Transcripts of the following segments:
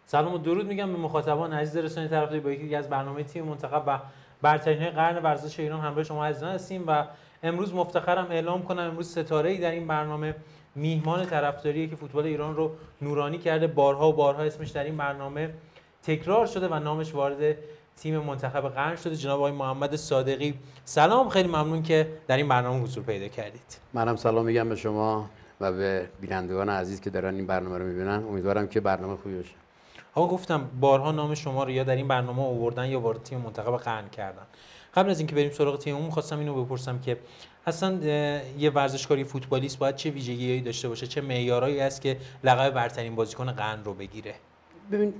سلام و درود میگم به مخاطبان عزیز رسانه طرفداری با یکی از برنامه تیم منتخب و برترین‌های قرن ورزش ایران همراه شما عزیزان هستیم و امروز مفتخرم اعلام کنم امروز ستاره‌ای در این برنامه میهمان طرفداریه که فوتبال ایران رو نورانی کرده، بارها و بارها اسمش در این برنامه تکرار شده و نامش وارد تیم منتخب قرن شده، جناب آقای محمد صادقی. سلام، خیلی ممنون که در این برنامه حضور پیدا کردید. منم سلام میگم به شما و به بینندگان عزیز که دارن این برنامه رو میبینن. امیدوارم که برنامه خوبی باشه. آقا گفتم بارها نام شما رو یا در این برنامه آوردن یا وارد تیم منتخب قرن کردن. قبل از اینکه بریم سراغ تیممون می‌خواستم اینو بپرسم که اصلا یه ورزشکاری فوتبالیست باید چه ویژگی‌هایی داشته باشه، چه معیارایی هست که لقب برترین بازیکن قرن رو بگیره؟ ببین،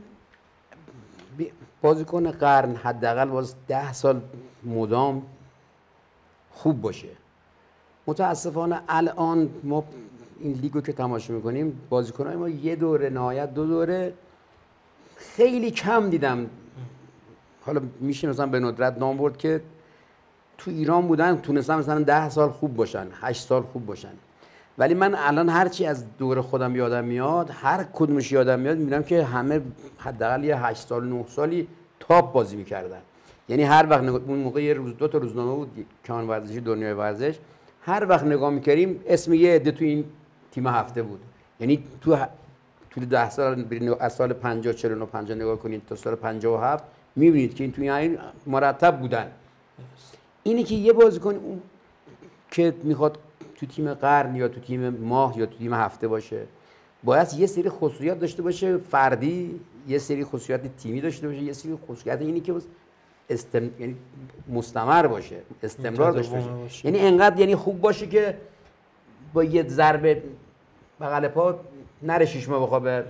بازیکن قرن حداقل باز 10 سال مدام خوب باشه. متاسفانه الان ما این لیگو که تماشا میکنیم بازیکن‌های ما یه دوره نهایت 2 دوره خیلی کم دیدم. حالا میشه مثلا به ندرت نام برد که تو ایران بودن تونستن مثلا 10 سال خوب باشن، 8 سال خوب باشن. ولی من الان هرچی از دور خودم یادم میاد، هر کدومش یادم میاد، میبینم که همه حداقل یه 8 سال 9 سالی تاپ بازی میکردن. یعنی هر وقت اون موقع یه روز 2 تا روزنامه بود، کان ورزشی، دنیای ورزش، هر وقت نگاه میکردیم اسم یه عده تو این تیم هفته بود. یعنی تو 10 سال از سال 50 49 50 نگاه کنید تا سال 57 میبینید که این توی این مرتب بودن. اینی که یه بازیکن که میخواد تو تیم قرن یا تو تیم ماه یا تو تیم هفته باشه باید یه سری خصوصیات داشته باشه فردی، یه سری خصوصیات تیمی داشته باشه، یه سری خصوصیات اینی که یعنی مستمر باشه، استمرار داشته باشه. یعنی انقدر یعنی خوب باشه که با یه ضربه بغل پا نره 6 ماه بخوابه،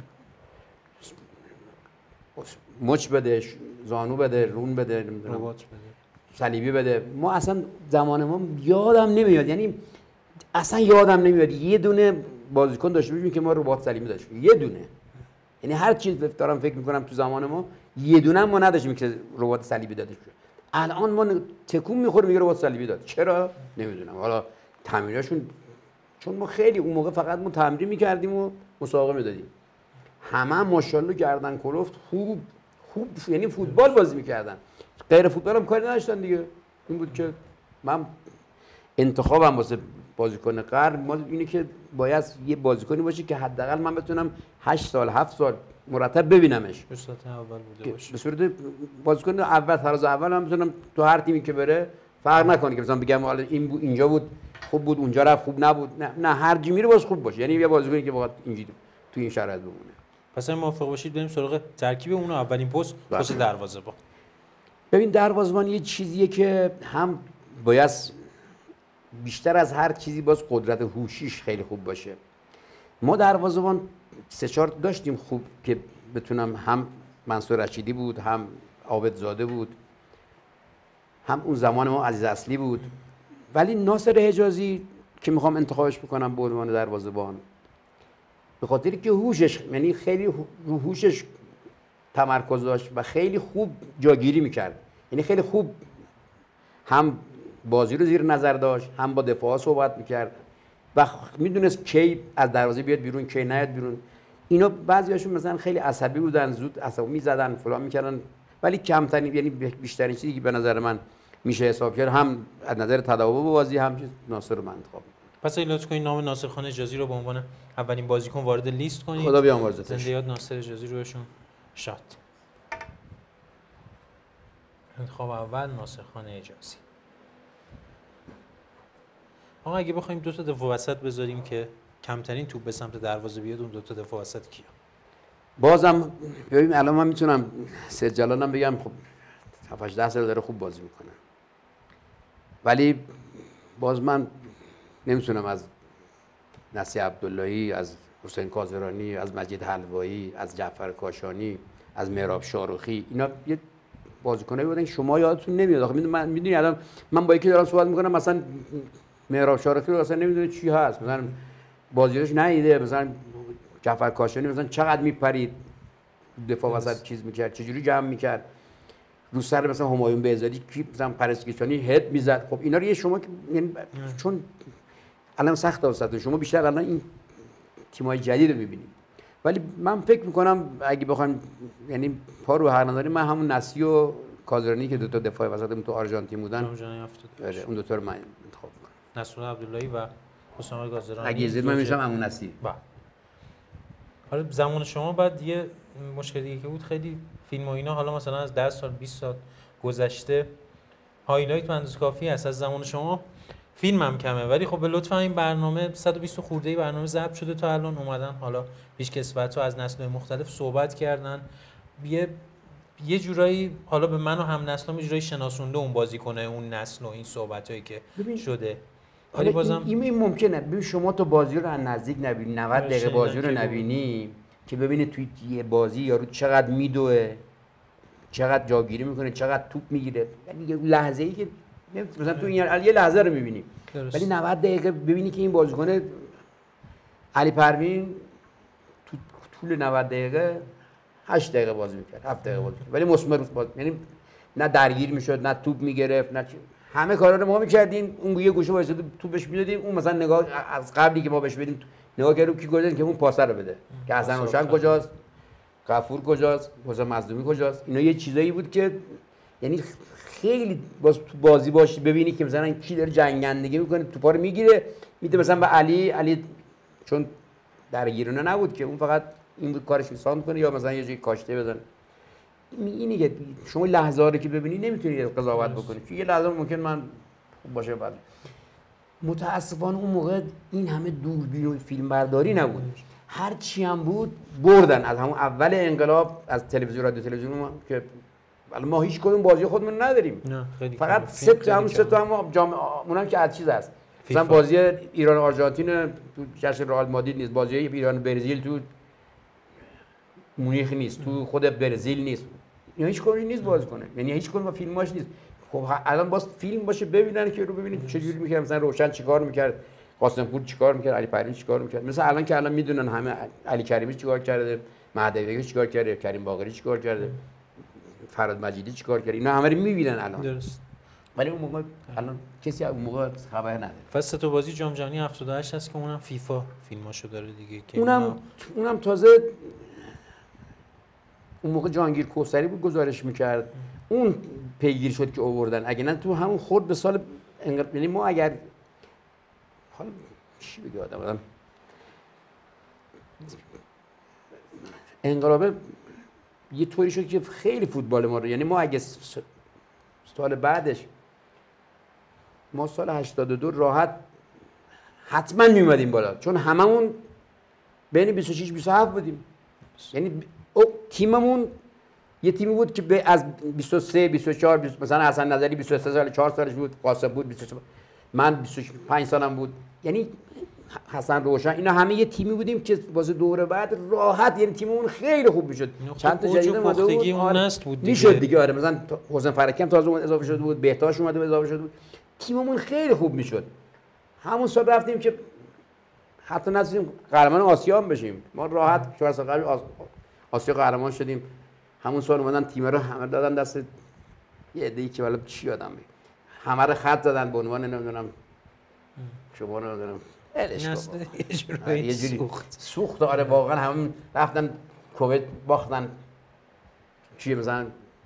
مچ بده، زانو بده، رون بده، رباط بده، صلیبی بده. ما اصلا زمان ما یادم نمیاد، یعنی اصلا یادم نمیاد یه دونه بازیکن داشته باشیم که ما رباط صلیبی داشتیم، یه دونه. یعنی هر چیز دارم فکر میکنم تو زمان ما یه دونه ما نداشتیم که رباط صلیبی داده شده. الان ما تکون میخوریم میگه رباط صلیبی داد. چرا؟ نمیدونم. حالا تمریناشون، چون ما خیلی اون موقع فقط ما تمرین میکردیم و مسابقه میدادیم. همه ماشاءالله گردن کلفت خوب یعنی فوتبال بازی میکردن، غیر فوتبال هم کاری نداشتن دیگه. این بود که من انتخابم واسه بازیکن قرن ما اینه که باید یه بازیکنی باشه که حداقل من بتونم 8 سال 7 سال مرتب ببینمش. به صورت اول بوده باشه. به صورت بازیکن اول، فراز اول هم بتونم تو هر تیمی که بره فرق نکنه که مثلا بگم حالا این بود، اینجا بود خوب بود، اونجا رفت خوب نبود. نه هر جا میره باز خوب باشه. یعنی یه بازیکنی که واقعا اینجوری تو این شرایط بمونه. پس اگه موافق باشید بریم سراغ ترکیب اون. اولین پست دروازه‌بان. ببین، دروازه‌بان یه چیزیه که هم باید بیشتر از هر چیزی باز قدرت هوشیش خیلی خوب باشه. ما دروازه‌بان 3-4 داشتیم خوب که بتونم، هم منصور رشیدی بود، هم عابدزاده بود، هم اون زمان ما عزیز اصلی بود. ولی ناصر حجازی که میخوام انتخابش بکنم به عنوان دروازه‌بان به خاطر که هوشش، یعنی خیلی رو هوشش تمرکز داشت و خیلی خوب جاگیری میکرد. یعنی خیلی خوب هم بازی رو زیر نظر داشت، هم با دفاع صحبت میکرد و میدونست کی از دروازه بیاد بیرون، کی نیاد بیرون. اینا بعضیاشون مثلا خیلی عصبی بودن، زود عصبی میزدن، فلان میکردن. ولی کمترین، یعنی بیشترین چیزی که به نظر من میشه حساب کرد هم از نظر تداوم بازی هم چیز ناصر رو من انتخاب. پس اگه لطف کنید نام ناصر خان حجازی رو به عنوان اولین بازیکن وارد لیست کنید. خدا بیامرزتش. زنده یاد ناصر حجازی رو بهشون شاد. انتخاب اول ناصر خان حجازی. آقا اگه بخوایم 2 تا دفاع وسط بذاریم که کمترین توپ به سمت دروازه بیاد، اون 2 تا دفاع وسط کیا؟ بازم ببین الان من میتونم سید جلالم بگم خب 7-8 سال داره خوب بازی میکنه، ولی باز من نمیتونم از نصیح عبداللهی، از حسین کاظرانی، از مجید حلوایی، از جعفر کاشانی، از مهراب شاروخی، اینا یه بازیکنایی بودن شما یادتون نمیاد. آخه من میدونی الان من با یکی دارم صحبت میکنم، مثلا مهراب شاروخی رو اصلا نمیدونه چی هست، مثلا بازیش ندیده، مثلا جعفر کاشانی مثلا چقدر میپرید دفاع وسط چیز میکرد، چجوری جمع میکرد رو سر مثلا همایون بهزادی کی مثلا پرستیکشانی هد میزد. خب اینا رو یه شما یعنی چون الان سخت واسه شما بیشتر الان این تیم‌های جدید رو می‌بینید ولی من فکر میکنم اگه بخوام یعنی پا رو هر نداریم، من همون نسی و کازرانی که دو تا دفاع وسط تو آرژانتین بودن، اون دو تا رو من انتخاب میکنم، نصرالله عبداللهی و حسام گازرانی. اگه زید من میشم همون نسی. حالا زمان شما بعد یه مشکلی که بود، خیلی فیلم و اینا حالا مثلا از 10 سال 20 سال گذشته هایلایت به اندازه کافی هست از زمان شما، فیلم هم کمه، ولی خب به لطف این برنامه 120 خورده‌ای برنامه ضبط شده تا الان اومدن، حالا پیشکسوت‌ها از نسل‌های مختلف صحبت کردن، یه جورایی حالا به من و هم نسلام یه جورایی شناسونده اون بازیکن اون نسل و این صحبتایی که شده. ولی بازم این ممکنه ببین شما تو بازی رو از نزدیک نبینی، 90 دقیقه بازی رو نبینی که ببینید توی یه بازی یارو چقدر میدوه، چقدر جاگیری میکنه، چقدر توپ میگیره، یعنی یه لحظه‌ای که مثلا تو این یه لحظه رو میبینی، ولی 90 دقیقه ببینی که این بازیکن علی پروین تو طول 90 دقیقه 8 دقیقه بازی میکرد، 7 دقیقه بازی میکرد، ولی مسمر بود، یعنی نه درگیر میشد، نه توپ میگرفت، نه همه کارا رو ما میکردیم، اون یه گوشه وایساده توپش میدادیم، اون مثلا نگاه از قبلی که ما بهش بدیم نگاه کردیم کی گذاشت که اون پاسه رو بده، که حسن روشن کجاست، غفور کجاست، حسین مظلومی کجاست، اینا یه چیزایی بود که یعنی خیلی باز تو بازی باشی ببینی که مثلا کی داره جنگندگی میکنه، توپا رو میگیره میده مثلا به علی چون درگیرونه نبود که اون فقط این بود کارش انسان میکنه، یا مثلا یه جایی کاشته بزنه. اینی که شما لحظه رو که ببینی نمیتونی قضاوت بکنی، که یه لحظه ممکن من خوب باشه، بعد متاسفانه اون موقع این همه دوربین و فیلم برداری نبود، هر چی هم بود بردن از همون اول انقلاب از تلویزیون، رادیو تلویزیون که ما هیچ کدوم بازی خودمون نداریم، فقط سه تا اونم که از چیز هست، مثلا بازی ایران و آرژانتین تو جشن رئال مادرید نیست، بازی ایران و برزیل تو مونیخ نیست، تو خود برزیل نیست، اینا هیچ کدوم نیست بازی کنه، یعنی هیچ کدوم فیلماش نیست. خب الان باز فیلم باشه ببینن که رو ببینید چجوری می‌کرد، مثلا روشن چیکار می‌کرد، قاسم‌پور چیکار می‌کرد، علی پروین چیکار می‌کرد، مثلا الان که الان میدونن همه علی کریمی چیکار کرده، مهدوی چیکار کرده، کریم باقری چیکار کرده، فراد مجیدی چیکار کرده، اینا همه رو می‌بینن الان. درست. ولی اون موقع الان کسی اون موقع خبر نداره. فصل تو بازی جام جهانی 78 هست که اونم فیفا فیلماشو داره دیگه، که اونم تازه اون موقع جهانگیر کوثری بود گزارش میکرد، اون پیگیر شد که آوردن، اگه نه تو همون خورد به سال یعنی ما اگر حالا چی بگه آدم انقلاب یه طوری شد که خیلی فوتبال ما رو، یعنی ما اگه سال بعدش ما سال 82 راحت حتما میومدیم بالا، چون هممون بین 26 27 بودیم، یعنی تیممون یه تیمی بود که از 23 24 مثلا حسن نظری 23 سال 4 سالش بود، قاسم بود 23، من 25 سالم بود، یعنی حسن روشن، اینا همه یه تیمی بودیم که واسه دوره بعد راحت، یعنی تیممون خیلی خوب میشد، چند تا جدید اومده بود، اون نسل بود دیگه، میشد دیگه، آره مثلا حسین فرکی هم تازه اضافه شده بود، بهتاش اومده بود اضافه شده بود، تیممون خیلی خوب میشد. همون سال رفتیم که حتی نتونستیم قهرمان آسیا هم بشیم، ما راحت 4 سال قبل آسیا قهرمان شدیم. همون سال اومدن تیم رو همه دادن دست یه عده‌ای که والا چی یادم میاد، همه رو خط زدن به عنوان نمیدونم شما نمیدونم یه جوری سوخت. آره واقعا همون رفتن کویت باختن، چیه مثلا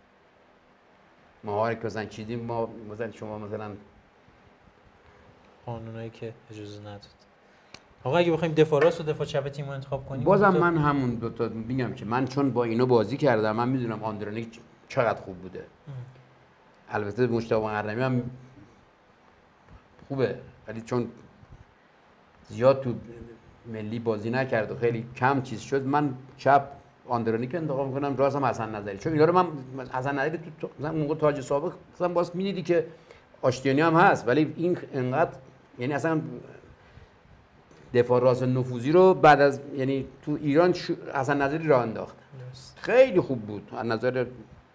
مهارک بزن چیزی، ما مثلا شما مثلا قانونایی که اجازه نداد. آقا اگه بخوایم دفاع راست و دفاع چپ تیم رو انتخاب کنیم، بازم من همون دو تا میگم که من چون با اینا بازی کردم، من میدونم آندرونیک چقدر خوب بوده. البته مشتاق مقرمی هم خوبه، ولی چون زیاد تو ملی بازی نکرد و خیلی کم چیز شد، من چپ آندرونیک انتخاب میکنم، راست هم حسن نظری، چون اینا رو من حسن نظری تو مثلا موقع تاج سابق مثلا باز میدیدی که آشتیانی هم هست، ولی این انقدر یعنی اصلا دفاع راست نفوذی رو بعد از یعنی تو ایران حسن نظری راه انداخت، خیلی خوب بود از نظر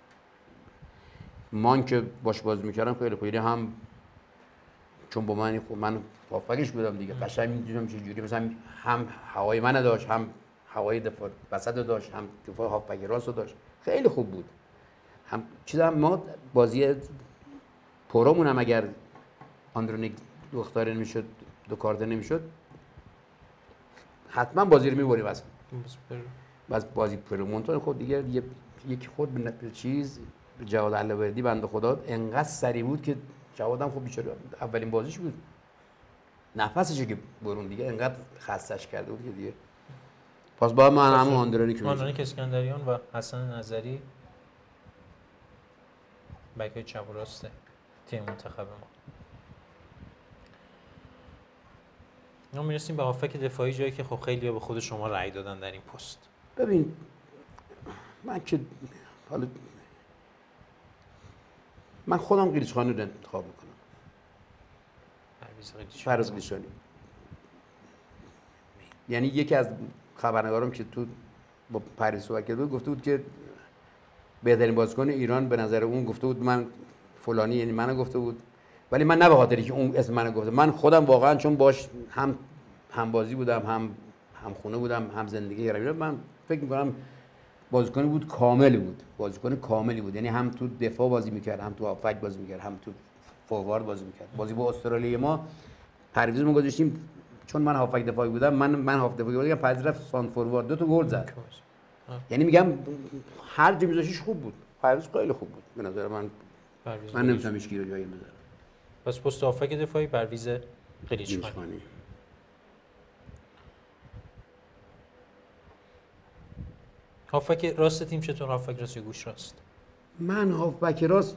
من که باش بازی میکردم، خیلی خوب، هم چون با من هافبکش بودم دیگه، قشنگ میدونم چه جوری مثلا هم هوای من داشت، هم هوای دفاع وسط داشت، هم دفاع هافبک راست داشت، خیلی خوب بود. هم چیزا ما بازی پرومون هم اگر آندرونیک دو اختاره نمیشد، دو کارت نمیشد، حتما بازی رو میبریم. بس بازی پرمونتون خود دیگه یکی خود به چیز به جواد علوردی بنده خدا انقدر سری بود که جوادم خب بیچاره اولین بازیش بود نفسش که برون دیگه انقدر خستش کرده بود که دیگه پس با من همون آندرانیک اسکندریان و حسن نظری بک چپ و راست تیم منتخب ما میرسیم به هافک دفاعی جایی که خب خیلی‌ها به خود شما رأی دادن در این پست. ببین من که حالا من خودم قلیچخانی رو انتخاب میکنم. پرویز قلیچخانی. یعنی یکی از خبرنگارم که تو با پرویز صحبت کرده بود گفته بود که بهترین بازیکن ایران به نظر اون گفته بود من فلانی یعنی منو گفته بود ولی من نه به خاطری که اون اسم منو گفته من خودم واقعا چون باش هم بازی بودم هم خونه بودم هم زندگی کردم من فکر می‌کنم بازیکن بود کامل بود بازیکن کاملی بود یعنی هم تو دفاع بازی می‌کرد هم تو هافک بازی می‌کرد هم تو فوروارد بازی می‌کرد بازی با استرالیا ما پرویز ما گذاشتیم چون من هافک دفاعی بودم من هاف دفاعی بودم پرویز رفت سان فوروارد 2 تا گل زد یعنی میگم هر جا می‌ذاشتش خوب بود پرویز خیلی خوب بود به نظر من نمی‌تونم هیچ کی رو جایی بذارم پس پست هافک دفاعی پرویز قلیچخانی هافبک راست تیم چطور هافبک راست یا گوش راست؟ من هافبک راست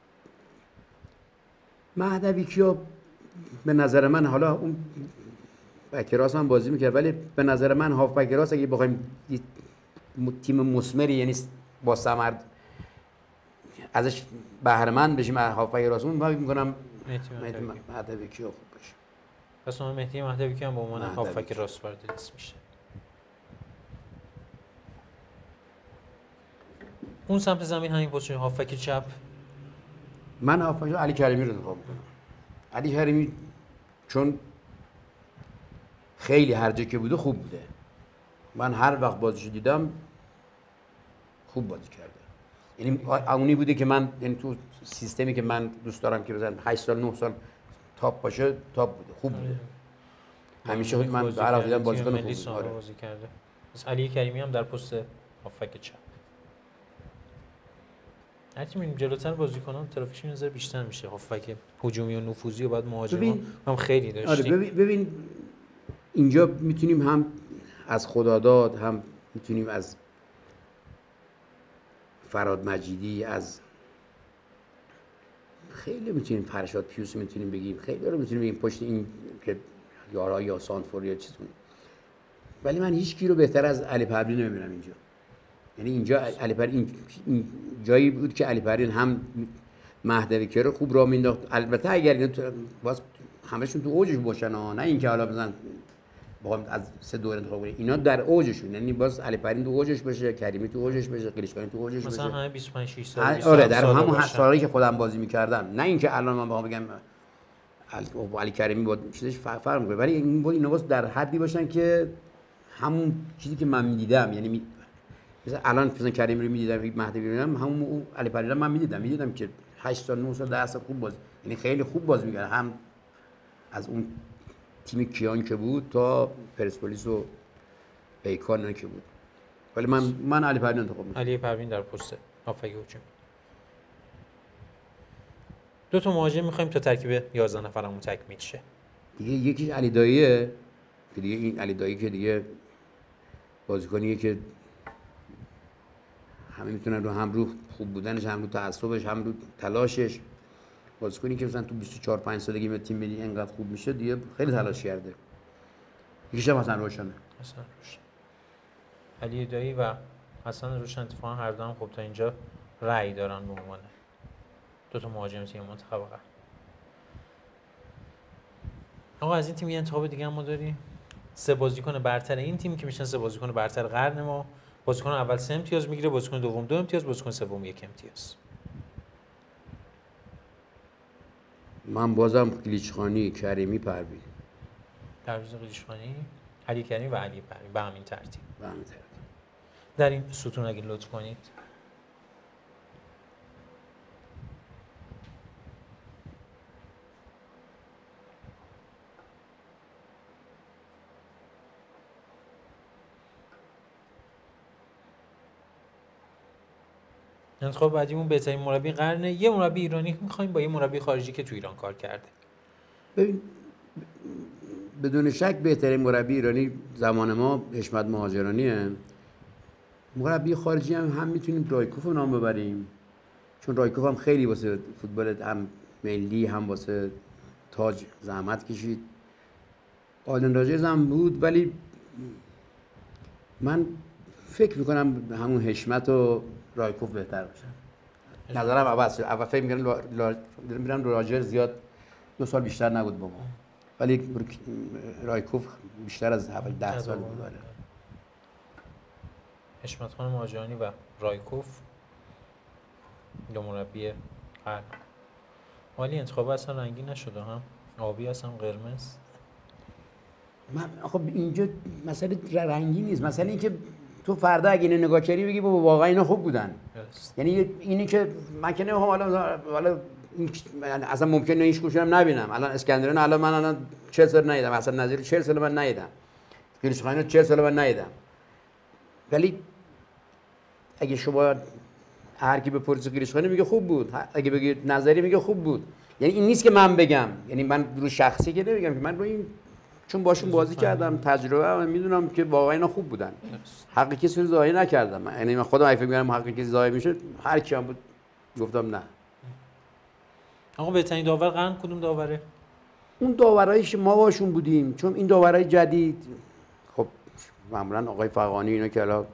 مهدوی کیا به نظر من حالا اون بک راست هم بازی میکرد ولی به نظر من هافبک راست اگه بخوایم تیم مثمری یعنی با ثمر ازش بهره مند بشیم هافبک راست اون فکر می‌کنم مهدوی کیا خوب باشه. پس اون مهدی مهدوی کیا هم به عنوان هافبک راست وارد لیست میشه. اون سمت زمین همین پست هافبک چپ من هافبک علی کریمی رو انتخاب میکنم. علی کریمی چون خیلی هر جا که بوده خوب بوده من هر وقت بازیشو دیدم خوب بازی کرده یعنی اونی بوده که من یعنی تو سیستمی که من دوست دارم که بزنم 8 سال 9 سال تاپ باشه تاپ بوده خوب بوده همیشه من هر وقت دیدم بازیکن خوبی بازی کرده. پس علی کریمی هم در پست هافبک چپ هرچی میریم جلوتر بازیکنان ترافیکشون نظر بیشتر میشه هافبک هجومی و نفوذی و بعد مهاجما هم خیلی داشتیم. آره ببین اینجا میتونیم هم از خداداد هم میتونیم از فراد مجیدی از خیلی میتونیم فرشاد پیوس میتونیم بگیم خیلی رو میتونیم بگیم پشت این که یارا یا سانفور یا چیزون ولی من هیچ کی رو بهتر از علی پروین نمیبینم اینجا یعنی اینجا علی پروین این جایی بود که علی پروین هم مهدوی کیا رو خوب راه مینداخت البته اگر اینا باز همشون تو اوجش باشن نه اینکه حالا مثلا بخوام از سه دور انتخاب کنیم اینا در اوجشون یعنی باز علی پروین تو اوجش بشه کریمی تو اوجش بشه قلیچخانی تو اوجش بشه مثلا همه 25 6 سال آره در همون سالایی که خودم بازی می‌کردم نه اینکه الان من بخوام بگم علی کریمی با چیزش فرق می‌کنه ولی این بود اینا در حدی باشن که همون چیزی که من می‌دیدم یعنی مثلا الان مثلا کریمی رو می‌دیدم مهدی می‌دیدم همون علی پروین من می‌دیدم که 8 سال 9 سال 10 سال خوب بازی یعنی خیلی خوب بازی می‌کرد هم از اون تیم کیان که بود تا پرسپولیس و پیکان که بود ولی من علی پروین انتخاب می‌کنم. علی پروین در پست هافبک هجومی. دو تا مهاجم می‌خوایم تا ترکیب 11 نفرمون تکمیل شه. دیگه یکیش علی داییه که دیگه این علی دایی که دیگه بازیکنیه که همه میتونن رو هم رو خوب بودنش هم رو تعصبش هم رو تلاشش بازیکنی که مثلا تو 24 5 سالگی به تیم ملی انقدر خوب میشه دیگه خیلی تلاش کرده. یکیش هم حسن روشنه. حسن روشن. علی دایی و حسن روشن اتفاقا هر دو هم خب تا اینجا رأی دارن به عنوان دو تا مهاجم تیم منتخب قهرمان. آقا از این تیم یه انتخاب دیگه هم ما داریم. سه بازیکن برتر این تیم که میشن سه بازیکن برتر قرن ما. بازیکن اول 3 امتیاز میگیره، بازیکن دوم 2 امتیاز، بازیکن سوم 1 امتیاز. من بازم قلیچخانی، کریمی، پروین. پرویز قلیچخانی، علی کریمی و علی پروین به همین ترتیب. به همین ترتیب. در این ستون اگه لطف کنید. انتخاب بعدیمون بهترین مربی قرنه. یه مربی ایرانی می‌خوایم با یه مربی خارجی که تو ایران کار کرده. ببین بدون شک بهترین مربی ایرانی زمان ما حشمت مهاجرانیه. مربی خارجی هم میتونیم رایکوف رو نام ببریم، چون رایکوف هم خیلی واسه فوتبال هم ملی هم واسه تاج زحمت کشید. آلن راجرز هم بود، ولی من فکر میکنم همون حشمت و رایکوف بهتر باشن. نظرم عوض شد. اول فکر می‌کردم راجرز زیاد 2 سال بیشتر نبود با ما، ولی رایکوف بیشتر از 10 سال بود. حشمت خان مهاجرانی و رایکوف دو مربی قرن. ولی انتخاب اصلا رنگی نشده، هم آبی هست هم قرمز. من خب اینجا مسئله رنگی نیست، مسئله این که تو فردا اگه اینو نگاه کردی بگی بابا واقعا اینا خوب بودن. یعنی اینی که من که نمیخوام حالا اصلا ممکنه هیچ کدومشون نبینم. الان اسکندریان الان 40 سال ندیدم، اصلا نظیر 40 سال من ندیدم، گریشخانی 40 سال من ندیدم. ولی اگه شما هر کی بپرسه گریشخانی میگه خوب بود، اگه بگی نظری میگه خوب بود. یعنی این نیست که من بگم، یعنی من رو شخصی که نمیگم که من رو این، چون باشون بازی کردم، تجربه میدونم که واقعا اینا خوب بودن. حق کسی رو ضایع نکردم. یعنی من خودم اگه فکر می‌کردم حق کسی ضایع میشه، هر کی هم بود گفتم نه. آقا بهترین داور قرن کدوم داوره؟ اون داورایی که ما باشون بودیم، چون این داورای جدید خب معمولا آقای فغانی اینا که الان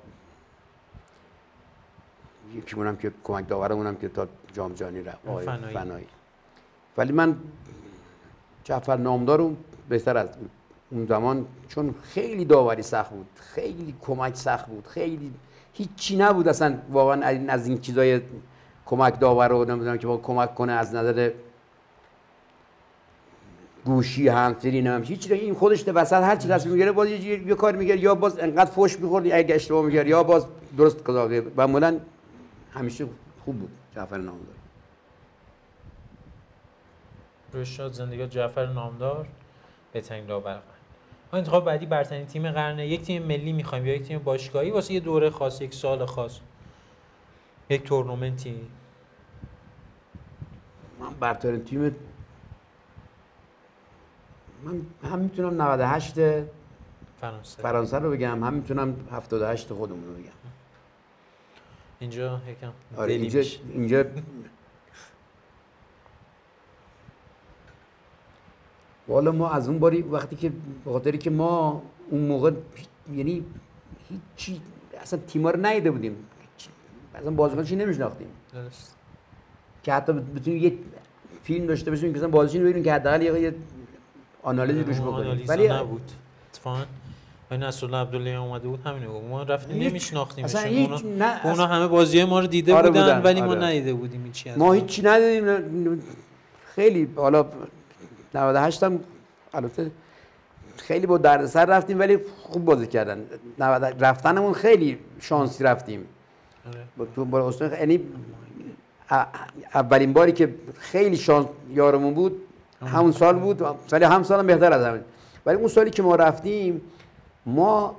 یکیمونم که کمک داورمونم که تا جام جهانی رفت، آقای فنایی. ولی من جعفر نامدار رو بهتر از اون زمان، چون خیلی داوری سخت بود، خیلی کمک سخت بود، خیلی هیچی نبود اصلا واقعا از این چیزای کمک داور رو نمیدونم که با کمک کنه از نظر گوشی همسری نمیدونم هیچ. این خودش ده وسط هر چی تصمیم میگیره باز یه کار میگه، یا باز انقدر فوش میخورد اگه اشتباه میگه، یا باز درست قضاوت. معمولا همیشه خوب بود جعفر نامدار. روشاد زندگی جعفر نامدار بهترین داور قرن. ما انتخاب بعدی برترین تیم قرنه. یک تیم ملی میخوایم یا یک تیم باشگاهی واسه یه دوره خاص، یک سال خاص، یک تورنمنتی؟ من برترین تیم من هم میتونم 98 فرانسه رو بگم، هم میتونم 78 خودمون رو بگم. اینجا یکم آره اینجا والا ما از اون باری وقتی که به خاطری که ما اون موقع یعنی هیچی اصلا تیم‌ها رو ندیده بودیم، اصلا بازیکن‌ها چی نمی‌شناختیم. درست. که حتی بتونیم یک فیلم داشته باشیم که مثلا بازیکن رو ببینیم که حداقل یه آنالیزی روش بکنیم. ولی نبود. اتفاقاً این نصرالله عبدالله اومده بود همینو گفت، ما رفتیم نمی‌شناختیمشون. اونا همه بازی‌های ما رو دیده بودن ولی ما ندیده بودیم هیچی از ما هیچی ندیدیم. خیلی حالا 98 هم البته خیلی با دردسر رفتیم ولی خوب بازی کردن. رفتنمون خیلی شانسی رفتیم. تو بالا استان یعنی اولین باری که خیلی شانس یارمون بود همون سال بود، ولی هم سالم بهتر از همین. ولی اون سالی که ما رفتیم ما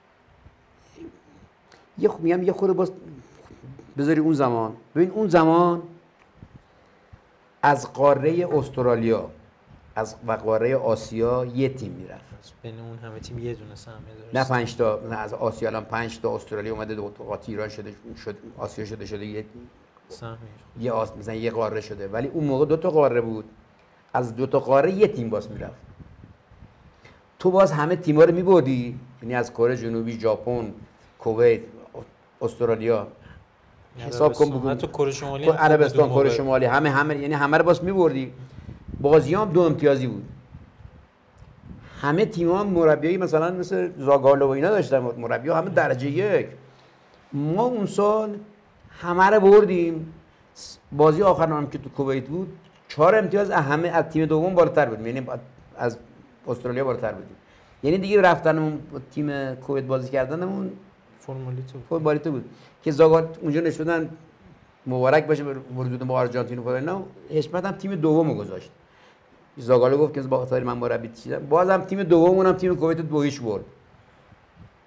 یه خورده باز بذاری اون زمان، ببین اون زمان از قاره استرالیا و قاره آسیا یه تیم میرفت. بین اون همه تیم یه دونه سهمیه داشت. نه 5 تا، نه از آسیا الان 5 تا استرالیا اومده، دو تا ایران شده آسیا شده یه سهمیه. مثلا یه قاره شده، ولی اون موقع 2 تا قاره بود. از 2 تا قاره یه تیم باز میرفت. تو باز همه تیم‌ها رو می‌بردی، یعنی از کره جنوبی، ژاپن، کویت، استرالیا، حساب کن بگو حتی کره شمالی، عربستان، کره شمالی، همه یعنی همه رو باز می‌بردی. بازیام 2 امتیازی بود. همه تیم‌ها مربیایی مثلا مثل زاگالو و اینا داشتن، مربی‌ها همه درجه 1. ما اون سال همه رو بردیم. بازی آخر هم که تو کویت بود 4 امتیاز همه از تیم دوم بالاتر بودیم، یعنی از استرالیا بالاتر بودیم. یعنی دیگه رفتنمون تیم کویت بازی کردنمون فرمالیته بود که زاگال اونجا نشدن مبارک باشه ورود با آرژانتین و اینا. حشمت هم تیم دومو گذاشت. زاگالو گفت که با خاطر من مربی چیدم، بازم تیم دوممون هم تیم کویت 2-0 برد.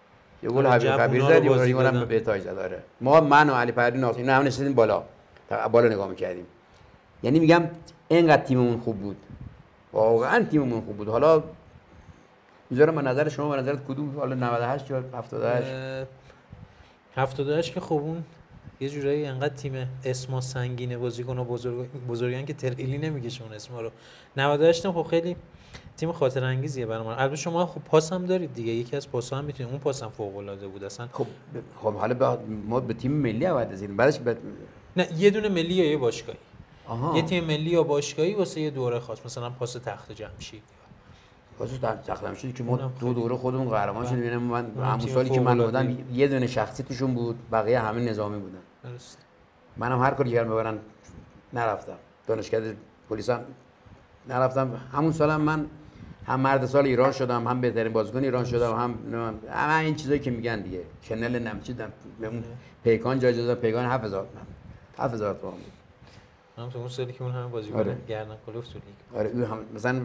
یه گل حبیب کبیر زد، یه گل هم به تاج زد. آره من و علی پروین ناصر اینا هم نشستیم بالا نگاه می‌کردیم. یعنی میگم اینقدر تیممون خوب بود، واقعا تیممون خوب بود. حالا میذارم به نظر شما، به نظرت کدوم؟ حالا 98 یا 78؟ 78 که خب اون یه جورایی انقدر تیم اسما سنگینه، بازیکن‌ها بزرگن که تریلی نمیکشه اون اسما رو. 98 خب خیلی تیم خاطر انگیزیه برای من. البته شما خب پاس هم دارید دیگه، یکی از پاس‌ها هم میتونید، اون پاس هم فوق‌العاده بود اصلا. خب حالا ما به تیم ملی عوض رسیدیم، بعدش نه یه دونه ملی یا یه باشگاهی. آها. یه تیم ملی یا باشگاهی واسه یه دوره خاص، مثلا پاس تخت جمشید. پاس تخت جمشید که ما دو دوره خودمون قهرمان شدیم. یعنی من همون سالی که من بودم یه دونه شخصی توشون بود، بقیه همه نظامی بودن. درست. منم هر کاری کردم ببرن نرفتم. دانشکده پلیس هم نرفتم. همون سالم من هم مرد سال ایران شدم، هم بهترین بازیکن ایران شدم، هم این چیزایی که میگن دیگه. چنل نمچیدم به اون پیکان جایزه دادم، پیکان 7000 تومان بود. من تو اون سالی که اون همه بازیکن گردن کلوف تو لیگ. آره هم مثلا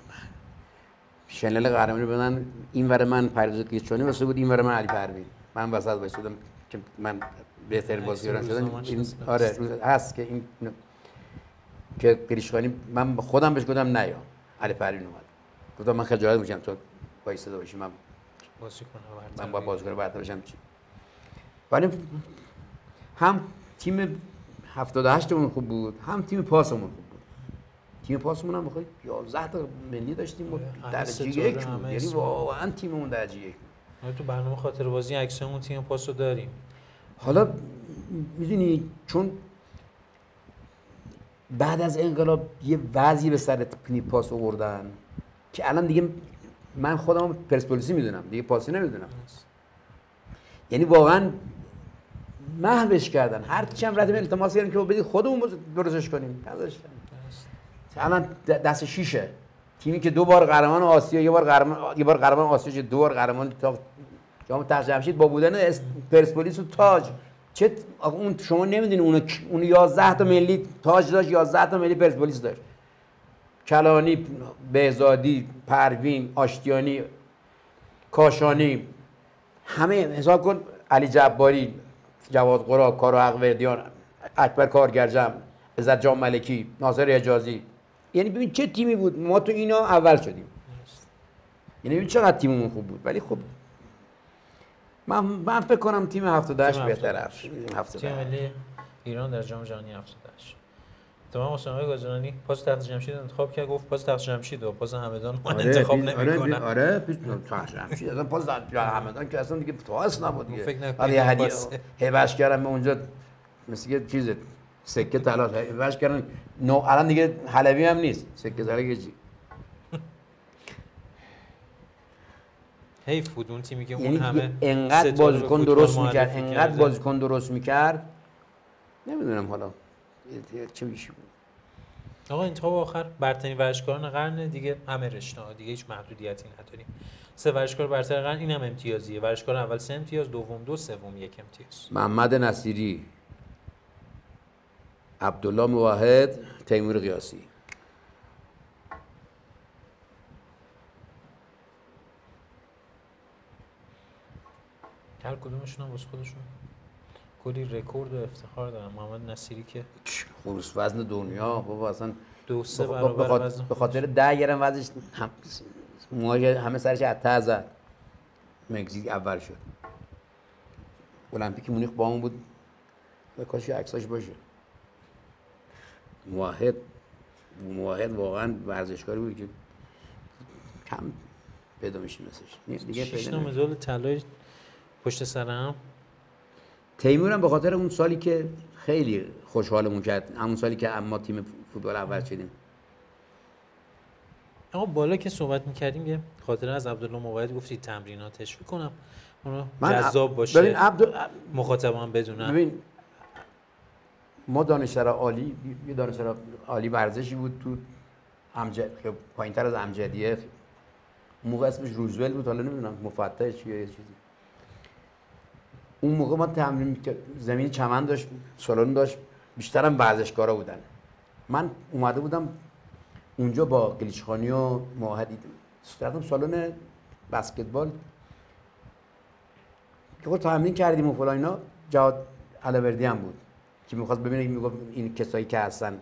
شنل قهرمانی بدن، اینور من پرویز کیچونی واسه بود، اینور من علی پروین. من وسط وایسادم که من بهترین بازیکن شدم. آره هست که این که گریشخانی من خودم بهش گفتم نیا، علی پروین اومد گفتم من خجالت میکشم تو وایساده باشی، من باید بازیکن برتر بشم. چی ولی هم تیم 78 مون خوب بود، هم تیم پاسمون خوب بود. تیم پاسمون هم بخواد 11 تا ملی داشتیم و درجه یک بود. یعنی واقعا تیممون درجه یک بود. تو برنامه خاطر بازی عکسمون تیم پاسو داریم. حالا میدونی چون بعد از انقلاب یه وضعی به سر تیم پاس آوردن که الان دیگه من خودم پرسپولیسی میدونم، دیگه پاسی نمیدونم. یعنی واقعا محوش کردن. هر چی هم ردیم التماس کردیم که بدید خودمون درستش کنیم، نذاشتن. الان دست شیشه تیمی که 2 بار قهرمان آسیا، یه بار قهرمان آسیا، 2 بار قهرمان جام تخت جمشید با بودن پرسپولیس و تاج. چه اون شما نمیدونی اون 11 تا ملی تاج داشت، 11 تا ملی پرسپولیس داشت. کلانی، بهزادی، پروین، آشتیانی، کاشانی، همه حساب کن، علی جباری، جواد قرا، کارو حقوردیان، اکبر کارگرجم، عزت جان ملکی، ناصر حجازی. یعنی ببین چه تیمی بود. ما تو اینا اول شدیم. یعنی ببین چقدر تیممون خوب بود. ولی خب من فکر کنم تیم 78 بهتره. تیم ملی ایران در جام جهانی 78. تمام حسین آقای گاجرانی پاس تخت جمشید انتخاب کرد، گفت پاس تخت جمشید و پاس همدان من انتخاب نمی‌کنم. آره تخت جمشید اصلا پاس همدان که اصلا دیگه پاس نبود دیگه. ولی هدیه هبش کردم به اونجا، مثل یه چیز سکه طلا هبش کردن. الان دیگه حلبی هم نیست، سکه طلا که چی. حیف بود اون تیمی که اون یعنی همه انقدر بازیکن درست میکرد، نمیدونم حالا چه میشه. آقا انتخاب آخر برترین ورزشکاران قرن دیگه همه رشته‌ها دیگه هیچ محدودیتی نداریم. 3 ورزشکار برتر قرن، اینم امتیازیه. ورزشکار اول 3 امتیاز، دوم 2، سوم 1 امتیاز. محمد نصیری، عبدالله موحد، تیمور قیاسی. هر کدومشون هم واسه خودشون کلی رکورد و افتخار دارن. محمد نصیری که خروس وزن دنیا بابا اصلا 2-3 برابر وزن، به خاطر 10 گرم وزنش همه سرش عطا زد. مکزیک اول شد. المپیک مونیخ با اون بود، کاش عکساش باشه. موحد واقعا ورزشکاری بود که کم پیدا میشه مثلش دیگه. 6 تا مدال طلای پشت سر هم. تیمور هم به خاطر اون سالی که خیلی خوشحالمون کرد، همون سالی که ما تیم فوتبال اول شدیم. آقا بالا که صحبت می‌کردیم یه خاطره از عبدالله موحد گفتید تمریناتش فکر کنم اونو جذاب باشه. ببین مخاطبان بدونن. ببین ما دانشسرا عالی، یه دانشسرا عالی ورزشی بود تو امجد، که پایین‌تر از امجدیه. موقع اسمش روزول بود، حالا نمیدونم مفتح چیه یه چیزی. اون موقع ما تمرین زمین چمن داشت، سالن داشت، بیشتر هم ورزشکارا بودن. من اومده بودم اونجا با گلیچخانی و موحد رفتم سالن بسکتبال. که خود تمرین کردیم و فلان اینا. جواد علاوردی هم بود که می‌خواست ببینه، میگفت این کسایی که هستن.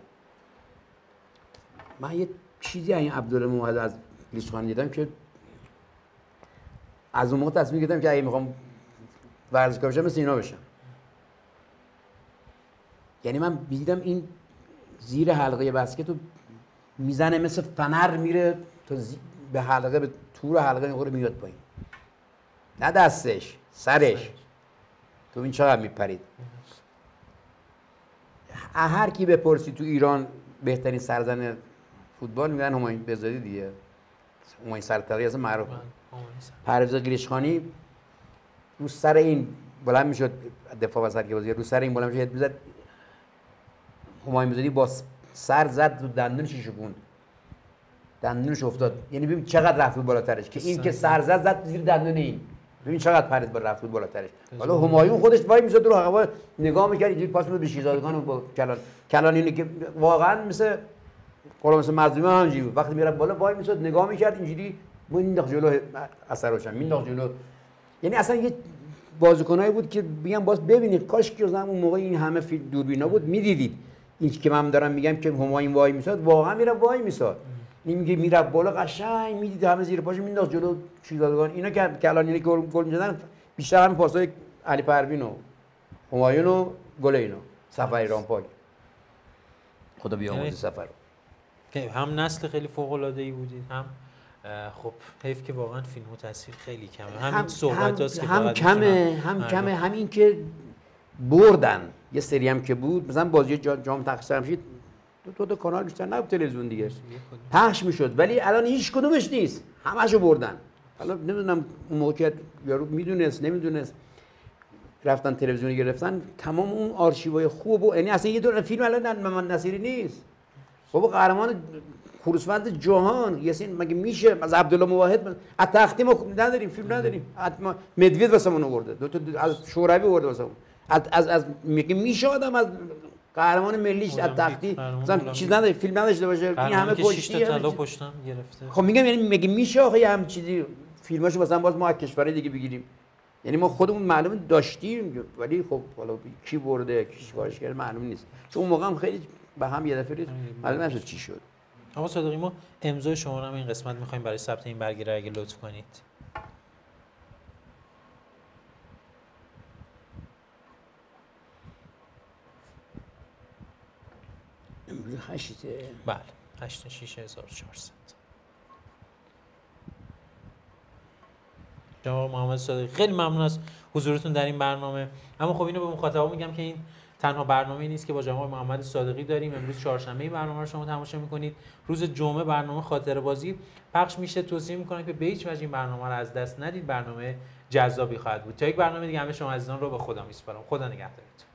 من یه چیزی این عبدالموحد از گریشخانی دیدم که از اون موقع تصمیم گرفتم که اگه میخوام ورزشکار بشم مثل اینا بشم. یعنی من دیدم این زیر حلقه بسکت رو میزنه مثل فنر میره تا به حلقه، به تور حلقه میخوره میاد پایین. نه دستش، سرش. تو این چقدر میپرید. هر کی بپرسی تو ایران بهترین سرزن فوتبال میگن همایون بهزادی دیگه. همایون سرتقی اصلا معروف. پرویز گریشخانی رو سر این بلند میشد، دفاع وسط که بازی رو سر این بلند میشد هد میزد، همایون بهزادی با سر زد رو دندونش شکوند، دندونش افتاد. یعنی ببین چقدر رفت بالاترش که این که سر زد زیر دندون این. ببین چقدر پرید با رفت بالاترش. حالا همایون خودش وای میشد رو هوا نگاه میکرد، اینجوری پاس میداد به شیزادگان و با کلان اینه که واقعا مثل مظلوم همونجوری بود. وقتی میرفت بالا وای میشد نگاه میکرد اینجوری مینداخت جلو اثرش مینداخت جلو. یعنی اصلا یه بازیکنایی بود که میگم باز ببینید، کاش که اون موقع این همه فیلم دوربینا بود میدیدید. این که من دارم میگم که همایون وای میساد، واقعا میره وای میساد. میگه میره بالا قشنگ میدید همه زیر پاشو مینداخت جلو شیزادگان. اینا که کلانی گل میزدن بیشتر همین پاسای علی پروین و همایون و گل اینا سفر رامپاک. خدا بیامرزه سفر که هم نسل خیلی فوق العاده ای بودید، هم خب حیف که واقعا فیلمو تاثیر خیلی کمه. همین صحبتاست که هم کمه همین که بردن یه سری هم که بود، مثلا بازی جام تقسیم شد دو کانال بیشتر نه تلویزیون دیگه پخش میشد، ولی الان هیچ کدومش نیست، همشو بردن. حالا نمیدونم اون موقع که یارو میدونست نمیدونست رفتن تلویزیونی گرفتن تمام اون آرشیوهای خوب و یعنی اصلا یه دونه فیلم الان محمد نصیری نیست. بابا قهرمان خورسوند جهان یاسین مگه میشه؟ از عبدالله موحد از تختی ما نداریم، فیلم نداریم. حتما مدوید واسمون آورده، دو تا از شوروی آورده واسمون. از میگه میشه آدم از قهرمان ملیش از تختی مثلا چیز نداره، فیلم نداشته باشه. این همه کشتی طلا پشتم گرفته. خب میگم یعنی میگه میشه آخه هم چیزی فیلماشو مثلا باز ما از کشورهای دیگه بگیریم. یعنی ما خودمون معلومه داشتیم ولی خب حالا کی برده کی چیکارش کرده معلوم نیست. چون اون موقع هم خیلی به هم یه دفعه معلوم نشد چی شد. آقا صادقی ما امضای شما رو هم این قسمت می‌خوایم برای ثبت این برگه اگه لطف کنید. امروز 8 بله 86400. جناب محمد صادقی خیلی ممنون از حضورتون در این برنامه. اما خب اینو به مخاطبا میگم که این تنها برنامه‌ای نیست که با جناب محمد صادقی داریم. امروز چهارشنبه این برنامه رو شما تماشا می‌کنید. روز جمعه برنامه خاطره بازی پخش میشه. توصیه می‌کنم که به هیچ وجه این برنامه رو از دست ندید. برنامه جذابی خواهد بود. تا یک برنامه دیگه همه شما عزیزان رو به خدا میسپارم. خدا نگهدارتون.